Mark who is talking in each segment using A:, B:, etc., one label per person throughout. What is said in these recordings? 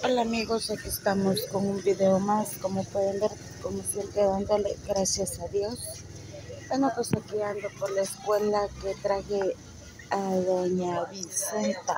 A: Hola amigos, aquí estamos con un video más, como pueden ver, como siempre dándole gracias a Dios. Bueno, pues aquí ando por la escuela que traje a doña Vicenta.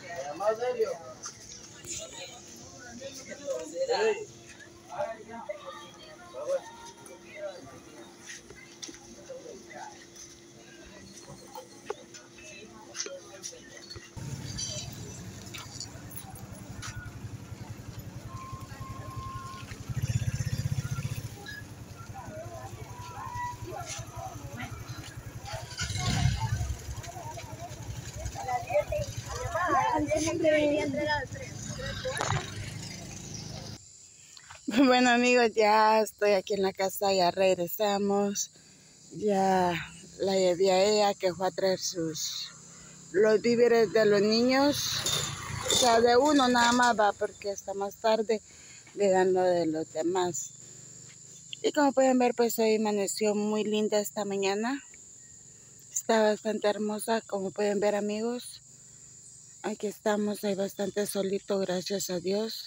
A: Bueno amigos, ya estoy aquí en la casa, ya regresamos. Ya la llevé a ella que fue a traer los víveres de los niños. O sea, de uno nada más va porque hasta más tarde le dan lo de los demás. Y como pueden ver, pues hoy amaneció muy linda esta mañana. Está bastante hermosa, como pueden ver amigos. Aquí estamos, hay bastante solito, gracias a Dios.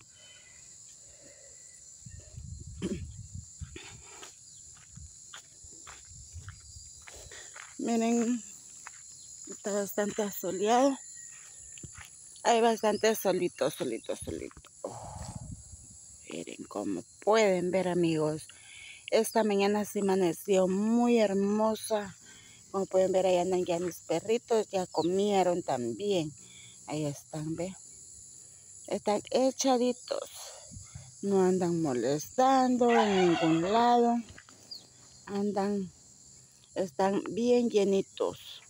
A: Miren, está bastante soleado. Hay bastante solito. Miren como pueden ver amigos. Esta mañana se amaneció muy hermosa. Como pueden ver, ahí andan ya mis perritos, ya comieron también. Ahí están, ¿ve? Están echaditos. No andan molestando en ningún lado. Están bien llenitos.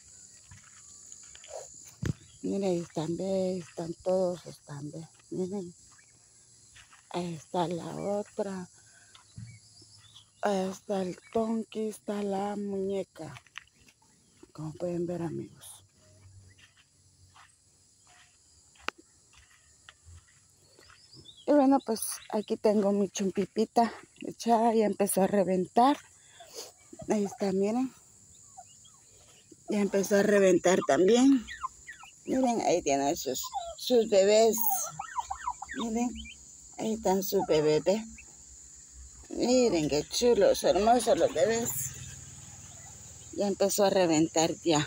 A: Miren, ahí están, ¿ve? Están todos, ¿ve? Miren. Ahí está la otra. Ahí está el tonki, está la muñeca. Como pueden ver amigos. Y bueno, pues aquí tengo mi chumpipita echada, ya empezó a reventar. Ahí está, miren. Ya empezó a reventar también. Miren, ahí tienen sus bebés. Miren, ahí están sus bebés. ¿Ve? Miren qué chulos, hermosos los bebés. Ya empezó a reventar ya.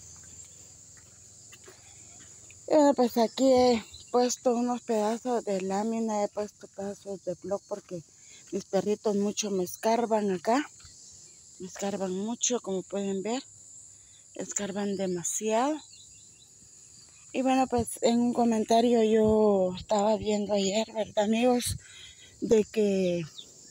A: Y bueno, pues aquí he puesto unos pedazos de lámina, he puesto pedazos de bloc porque mis perritos mucho me escarban acá. Me escarban mucho, como pueden ver. Escarban demasiado. Y bueno, pues en un comentario yo estaba viendo ayer, ¿verdad amigos? De que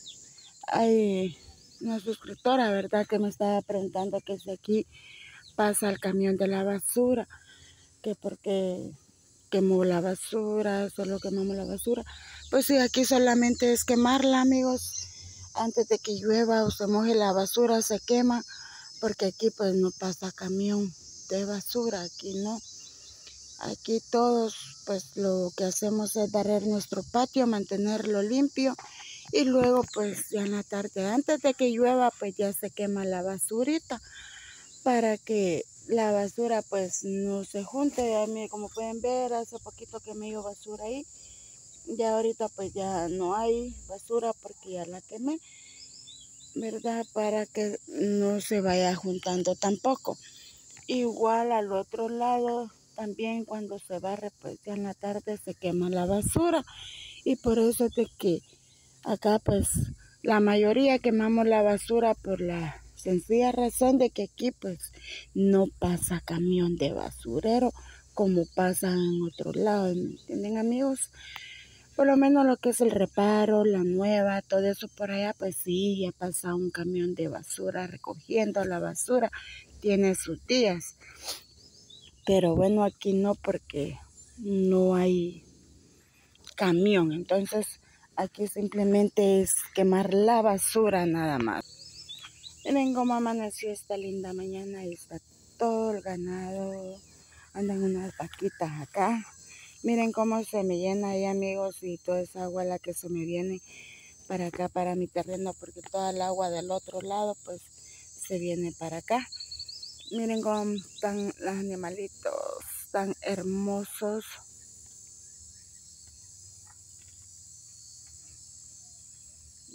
A: hay una suscriptora, ¿verdad? Que me estaba preguntando que si aquí pasa el camión de la basura. Que porque quemó la basura, solo quemamos la basura. Pues sí, aquí solamente es quemarla, amigos. Antes de que llueva o se moje la basura, se quema. Porque aquí pues no pasa camión de basura, aquí no. Aquí todos pues lo que hacemos es barrer nuestro patio, mantenerlo limpio. Y luego pues ya en la tarde, antes de que llueva, pues ya se quema la basurita. Para que la basura pues no se junte. A mí, como pueden ver, hace poquito que me dio basura ahí. Ya ahorita pues ya no hay basura porque ya la quemé, ¿verdad? Para que no se vaya juntando tampoco. Igual al otro lado también cuando se barre pues ya en la tarde se quema la basura. Y por eso es de que acá pues la mayoría quemamos la basura por la sencilla razón de que aquí pues no pasa camión de basurero como pasa en otros lados, ¿me entienden amigos? Por lo menos lo que es el reparo, la nueva, todo eso por allá pues sí, ya pasa un camión de basura recogiendo la basura, tiene sus días. Pero bueno, aquí no porque no hay camión, entonces aquí simplemente es quemar la basura nada más. Miren cómo amaneció esta linda mañana y está todo el ganado. Andan unas vaquitas acá. Miren cómo se me llena ahí amigos y toda esa agua la que se me viene para acá, para mi terreno, porque toda el agua del otro lado pues se viene para acá. Miren cómo están los animalitos tan hermosos.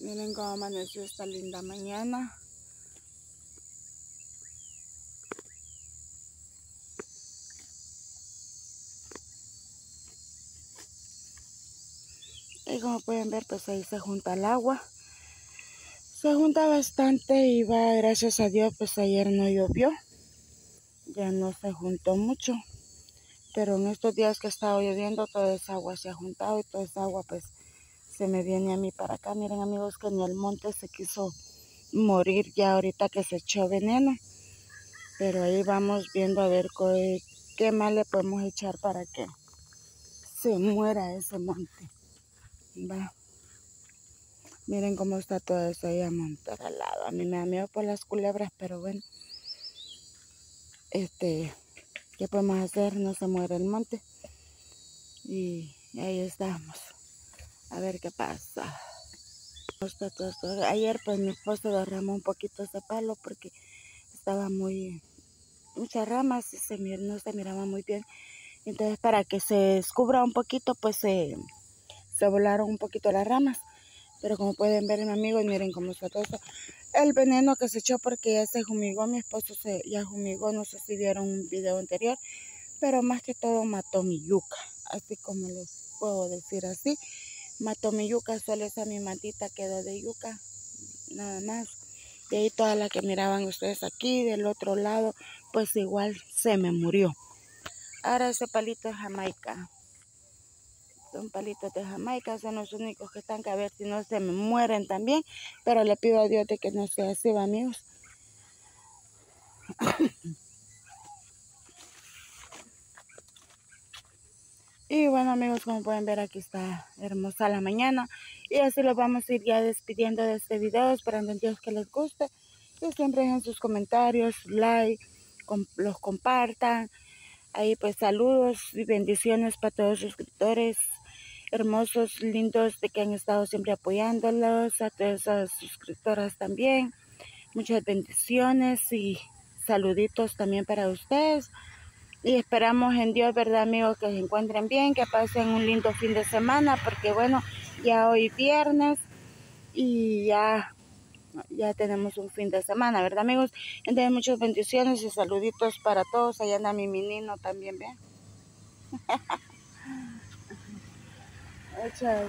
A: Miren cómo amaneció esta linda mañana. Y como pueden ver, pues ahí se junta el agua. Se junta bastante y va, gracias a Dios, pues ayer no llovió. Ya no se juntó mucho. Pero en estos días que ha estado lloviendo, toda esa agua se ha juntado y toda esa agua pues se me viene a mí para acá. Miren amigos que ni el monte se quiso morir ya ahorita que se echó veneno. Pero ahí vamos viendo a ver qué más le podemos echar para que se muera ese monte. Va. Miren cómo está todo eso ahí amontonado. A mí me da miedo por las culebras, pero bueno. ¿Qué podemos hacer? No se muere el monte. Y ahí estamos. A ver qué pasa. Ayer pues mi esposo derramó un poquito ese palo porque estaba muchas ramas y no se miraba muy bien. Entonces para que se descubra un poquito pues se volaron un poquito las ramas. Pero como pueden ver, mis amigos, miren cómo está todo esto. El veneno que se echó porque ya se fumigó, mi esposo ya fumigó, no sé si vieron un video anterior, pero más que todo mató mi yuca, así como les puedo decir así. Mató mi yuca, solo esa mi matita quedó de yuca, nada más. De ahí toda la que miraban ustedes aquí, del otro lado, pues igual se me murió. Ahora ese palito es Jamaica. Son palitos de Jamaica, son los únicos que están, que a ver si no se me mueren también. Pero le pido a Dios de que no sea así, amigos. Y bueno amigos, como pueden ver aquí está hermosa la mañana. Y así los vamos a ir ya despidiendo de este video, esperando en Dios que les guste. Y siempre dejen sus comentarios, like, los compartan. Ahí pues saludos y bendiciones para todos los suscriptores hermosos, lindos, de que han estado siempre apoyándolos, a todas esas suscriptoras también. Muchas bendiciones y saluditos también para ustedes. Y esperamos en Dios, ¿verdad, amigos? Que se encuentren bien, que pasen un lindo fin de semana, porque bueno, ya hoy viernes y ya tenemos un fin de semana, ¿verdad, amigos? Entonces, muchas bendiciones y saluditos para todos. Allá anda mi menino también, ¿vean? Muchas.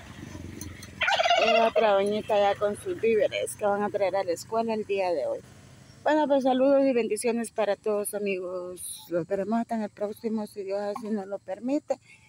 A: Otra doñita ya con sus víveres que van a traer a la escuela el día de hoy. Bueno, pues saludos y bendiciones para todos, amigos. Los veremos hasta en el próximo, si Dios así nos lo permite.